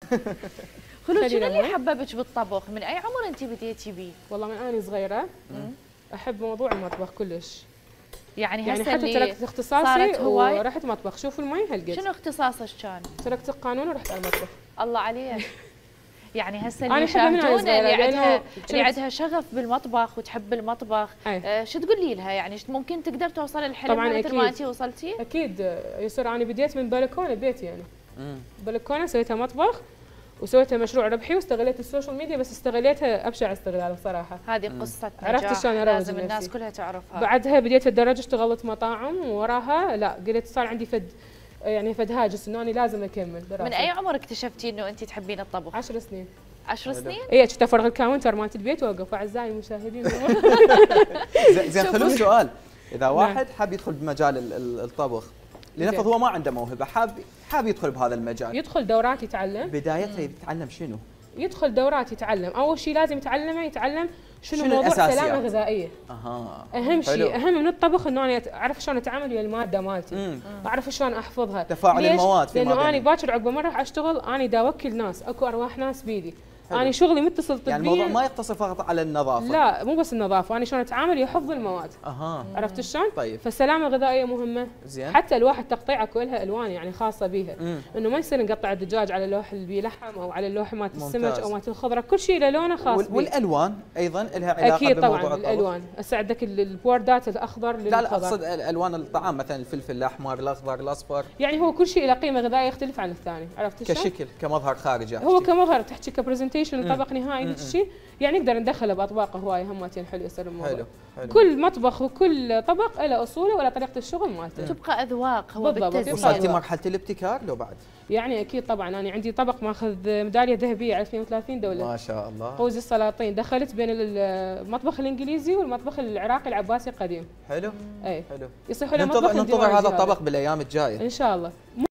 خلود، شنو اللي حببك بالطبخ؟ من اي عمر انت بديتي بيه؟ والله من انا صغيره احب موضوع المطبخ كلش. يعني حتى تركت اختصاصي ورحت مطبخ. شوفوا المي هالقد. شنو اختصاصك كان؟ تركت القانون ورحت على المطبخ. الله عليك. يعني هسه اللي يشاهدونا اللي عندها شغف بالمطبخ وتحب المطبخ، شو تقولي لها؟ يعني ممكن تقدر توصل الحلم مثل ما انت وصلتي؟ اكيد يسر. انا بديت من بلكونه بيتي، يعني بلكونه سويتها مطبخ وسويتها مشروع ربحي واستغليت السوشيال ميديا، بس استغليتها ابشع استغلال بصراحه. هذه قصه نجاح عرفت شلون اروج لازم الناس كلها تعرفها. بعدها بديت اتدرج، اشتغلت مطاعم، ووراها لا قلت صار عندي فد هاجس انه انا لازم اكمل دراسه. من اي عمر اكتشفتي انه انت تحبين الطبخ؟ 10 سنين. 10 سنين؟ اي كنت افرغ الكاونتر مالت البيت واوقف. اعزائي المشاهدين. زين خلونا سؤال، اذا واحد حاب يدخل بمجال الطبخ، لنفرض هو ما عنده موهبه، حاب يدخل بهذا المجال، يدخل دورات يتعلم. بدايتها يتعلم شنو؟ يدخل دورات يتعلم. اول شيء لازم يتعلم شنو موضوع السلامه الغذائيه. اهم شيء، اهم من الطبخ انه انا اعرف شلون اتعامل ويا الماده مالتي، اعرف شلون احفظها، تفاعل المواد. لانه انا باكر عقب ما راح اشتغل انا دا اوكل ناس، اكو ارواح ناس بيدي. انا شغلي متصل طبيا. يعني الموضوع ما يقتصر فقط على النظافه. لا مو بس النظافه، انا شلون اتعامل وحفظ المواد. عرفت شلون؟ طيب. فالسلامه الغذائيه مهمه. زين. حتى الواحد تقطيعه كلها الوان يعني خاصه بها، انه ما يصير نقطع الدجاج على اللوح اللي بيه لحم او على اللوح مالت السمك او مالت الخضره، كل شيء له لونه خاص. والالوان ايضا لها علاقه اكيد بموضوع طبعا الطبخ. الالوان. هسه عندك البوردات الاخضر للخضر. لا اقصد الوان الطعام، مثلا الفلفل الاحمر، الاخضر، الاصفر. يعني هو كل شيء له قيمه غذائيه يختلف عن الثاني. عرفت شلون؟ كشكل كمظهر خارجي. هو كمظهر تحكي كبرزنتيشن طبق نهائي شيء، يعني نقدر ندخله باطباق هوايه همتين. حلو يصير الموضوع. حلو. كل مطبخ وكل طبق له اصوله ولا طريقه الشغل مالته. تبقى اذواق. هو بالضبط. وصلتي مرحله الابتكار لو بعد؟ يعني اكيد طبعا. انا عندي طبق ماخذ ميداليه ذهبيه على 32 دوله. ما شاء الله. قوز السلاطين. دخلت بين المطبخ الانجليزي والمطبخ العراقي العباسي القديم. حلو. اي حلو. يصيح له مطبخ. ننتظر هذا الطبق بالايام الجايه ان شاء الله.